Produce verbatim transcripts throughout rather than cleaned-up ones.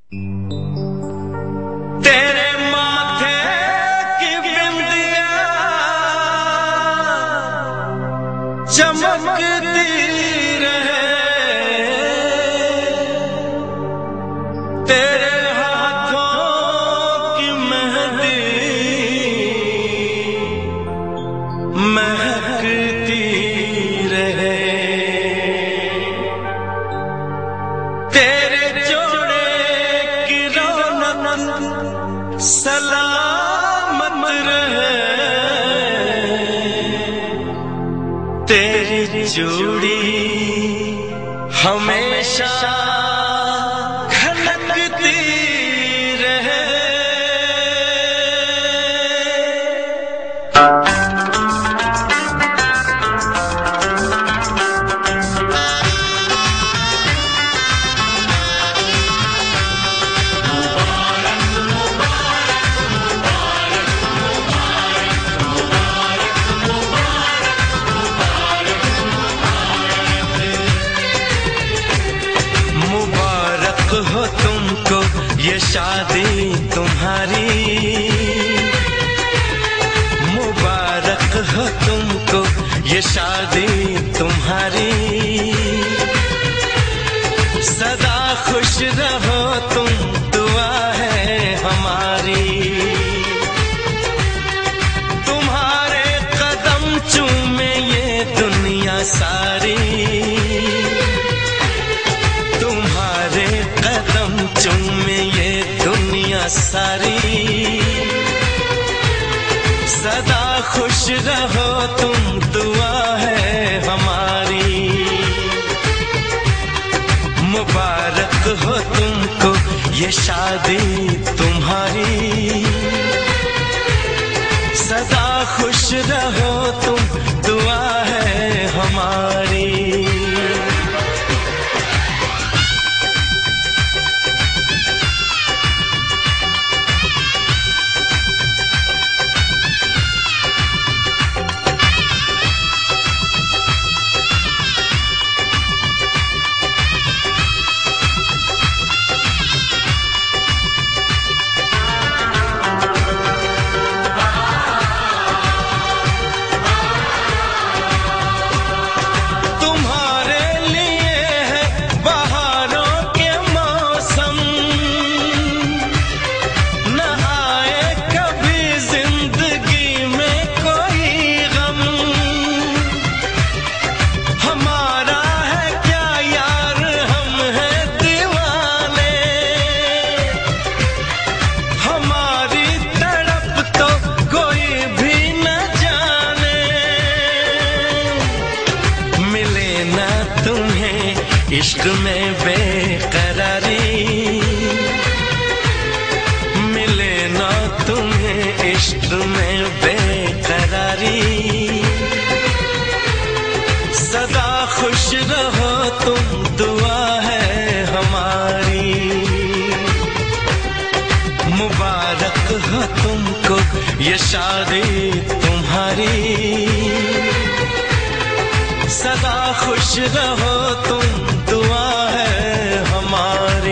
तेरे माथे की बिंदिया चमकती रहे, तेरे हाथों की मेहंदी महकती रहे, तेरे जोड़े की रौनक सलामत रहे, तेरी जोड़ी हमेशा खनकती रहे। मुबारक हो तुमको ये शादी तुम्हारी, मुबारक हो तुमको ये शादी तुम्हारी, सदा खुश रहो तुम दुआ है हमारी, तुम्हारे कदम चूमे ये दुनिया सारी, तुम्हारे कदम चूमे ये दुनिया सारी, सदा खुश रहो तुम दुआ है हमारी, मुबारक हो तुमको ये शादी तुम्हारी, सदा खुश रहो तुम दुआ है हमारी। इश्क में बेकरारी मिले ना तुम्हें, इश्क में बेकरारी, सदा खुश रहो तुम दुआ है हमारी, मुबारक हो तुमको ये शादी तुम्हारी, सदा खुश रहो तुम दुआ है हमारी।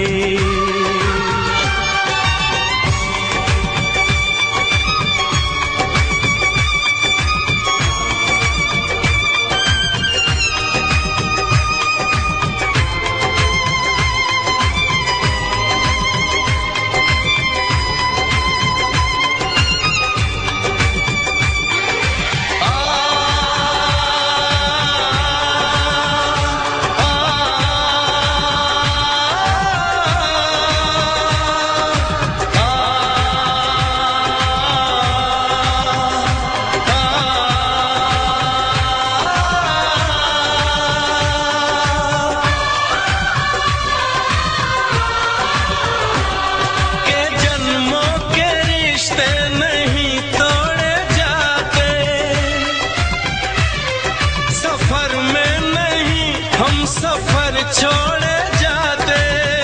सफर छोड़े जाते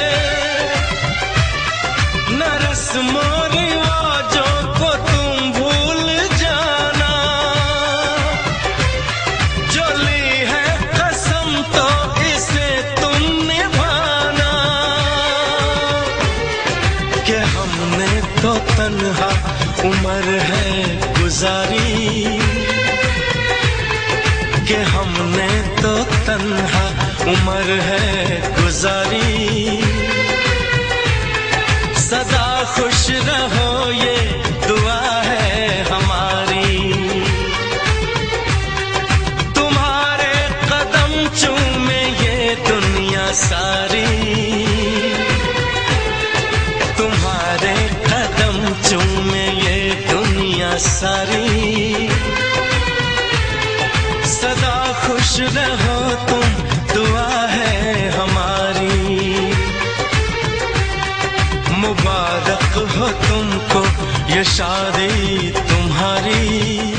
न रस्मों रिवाजों को तुम भूल जाना, जो ली है कसम तो इसे तुम निभाना, तन्हा उम्र है गुजारी, कि हमने तो तन्हा उम्र है गुजारी। सदा खुश रहो ये दुआ है हमारी, तुम्हारे कदम चूमे ये दुनिया सारी, तुम्हारे कदम चूमे ये दुनिया सारी। सदा खुश रहो तुम दुआ है हमारी, मुबारक हो तुमको ये शादी तुम्हारी।